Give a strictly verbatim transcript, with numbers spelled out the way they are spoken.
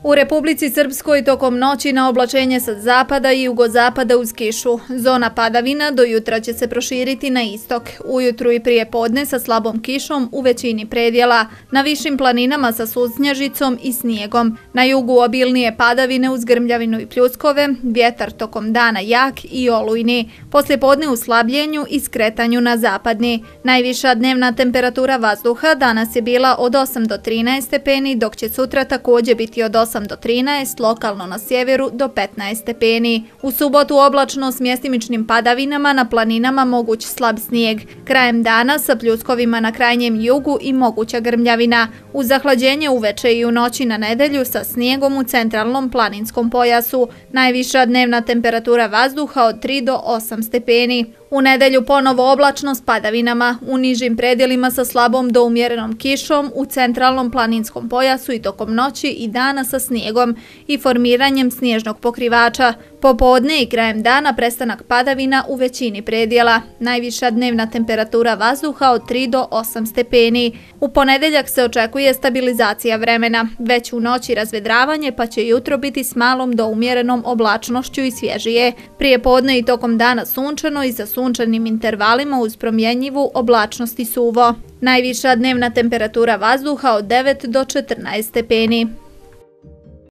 U Republici Srpskoj tokom noći na oblačenje sa zapada i jugozapada uz kišu. Zona padavina do jutra će se proširiti na istok. Ujutru i prije podne sa slabom kišom u većini predjela. Na višim planinama sa susnježicom i snijegom. Na jugu obilnije padavine uz grmljavinu i pljuskove, vjetar tokom dana jak i olujni. Poslije podne u slabljenju i skretanju na zapadni. Najviša dnevna temperatura vazduha danas je bila od osam do trinaest stepeni, dok će sutra također biti od osam do trinaest, lokalno na sjeveru do petnaest stepeni. U subotu oblačno s mjestimičnim padavinama, na planinama moguć slab snijeg. Krajem dana sa pljuskovima na krajnjem jugu i moguća grmljavina. Uz zahlađenje uveče i u noći na nedelju sa snijegom u centralnom planinskom pojasu. Najviša dnevna temperatura vazduha od tri do osam stepeni. U nedelju ponovo oblačno s padavinama, u nižim predjelima sa slabom do umjerenom kišom, u centralnom planinskom pojasu i tokom noći i dana sa snijegom i formiranjem snježnog pokrivača. Popodne i krajem dana prestanak padavina u većini predjela. Najviša dnevna temperatura vazduha od tri do osam stepeni. U ponedeljak se očekuje stabilizacija vremena. Već u noći razvedravanje, pa će jutro biti s malom do umjerenom oblačnošću i svježije. Prije podne i tokom dana sunčano i sa sunčanim intervalima uz promjenjivu oblačnost i suvo. Najviša dnevna temperatura vazduha od devet do četrnaest stepeni.